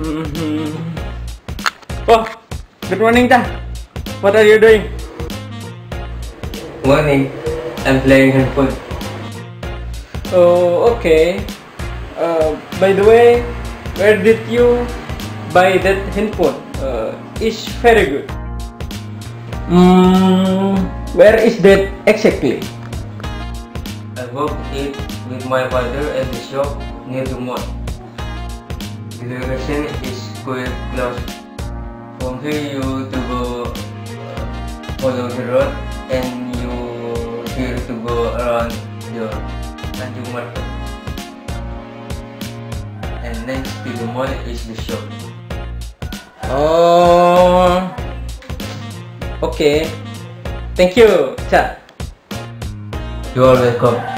Oh, good morning, Cah. What are you doing? Morning. I'm playing handphone. Oh, okay. By the way, where did you buy that handphone? It's very good. Where is that exactly? I bought it with my father at the shop near the mall. The direction is quite close. From here you to go follow the road and you here to go around the Tanjung Market. And next to the mall is the shop. Oh, okay. Thank you, Cah. You are welcome.